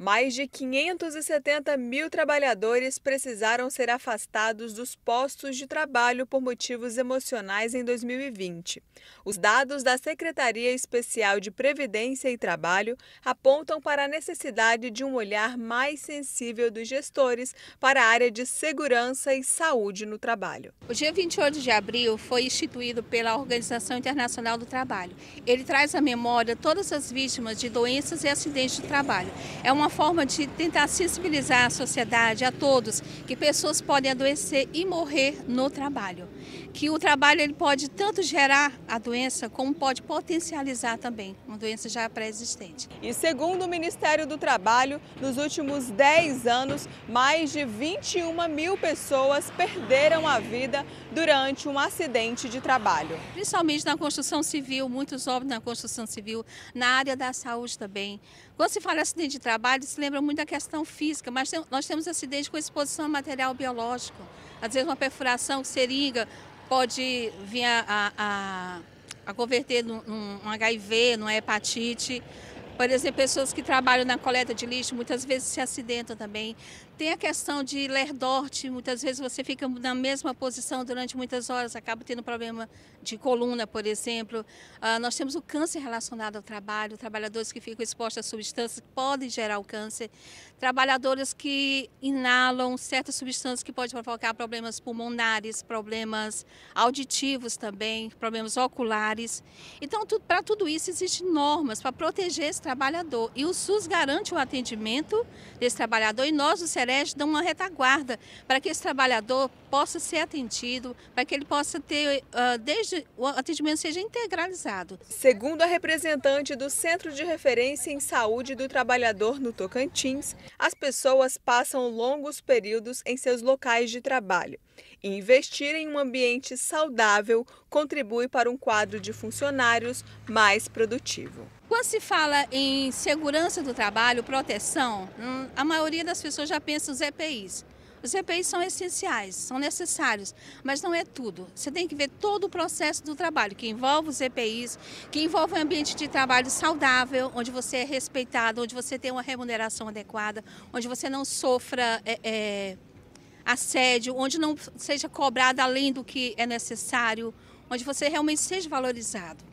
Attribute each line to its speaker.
Speaker 1: Mais de 570 mil trabalhadores precisaram ser afastados dos postos de trabalho por motivos emocionais em 2020. Os dados da Secretaria Especial de Previdência e Trabalho apontam para a necessidade de um olhar mais sensível dos gestores para a área de segurança e saúde no trabalho.
Speaker 2: O dia 28 de abril foi instituído pela Organização Internacional do Trabalho. Ele traz à memória todas as vítimas de doenças e acidentes de trabalho. É uma forma de tentar sensibilizar a sociedade, a todos, que pessoas podem adoecer e morrer no trabalho. Que o trabalho ele pode tanto gerar a doença, como pode potencializar também uma doença já pré-existente.
Speaker 1: E segundo o Ministério do Trabalho, nos últimos 10 anos, mais de 21 mil pessoas perderam a vida durante um acidente de trabalho.
Speaker 2: Principalmente na construção civil, muitos óbitos na construção civil, na área da saúde também. Quando se fala em acidente de trabalho, se lembra muito da questão física, mas nós temos acidente com exposição a material biológico. Às vezes uma perfuração, seringa, pode vir a converter num HIV, numa hepatite. Por exemplo, pessoas que trabalham na coleta de lixo muitas vezes se acidentam também. Tem a questão de lerdorte, muitas vezes você fica na mesma posição durante muitas horas, acaba tendo problema de coluna, por exemplo. Nós temos o câncer relacionado ao trabalho, trabalhadores que ficam expostos a substâncias que podem gerar o câncer, trabalhadores que inalam certas substâncias que podem provocar problemas pulmonares, problemas auditivos também, problemas oculares. Então, para tudo isso, existem normas para proteger esse trabalhador. E o SUS garante o atendimento desse trabalhador e nós, o Sereste, damos uma retaguarda para que esse trabalhador possa ser atendido, para que ele possa ter, desde o atendimento seja integralizado.
Speaker 1: Segundo a representante do Centro de Referência em Saúde do Trabalhador no Tocantins, as pessoas passam longos períodos em seus locais de trabalho. E investir em um ambiente saudável contribui para um quadro de funcionários mais produtivo.
Speaker 2: Quando se fala em segurança do trabalho, proteção, a maioria das pessoas já pensa nos EPIs. Os EPIs são essenciais, são necessários, mas não é tudo. Você tem que ver todo o processo do trabalho, que envolve os EPIs, que envolve um ambiente de trabalho saudável, onde você é respeitado, onde você tem uma remuneração adequada, onde você não sofra assédio, onde não seja cobrado além do que é necessário, onde você realmente seja valorizado.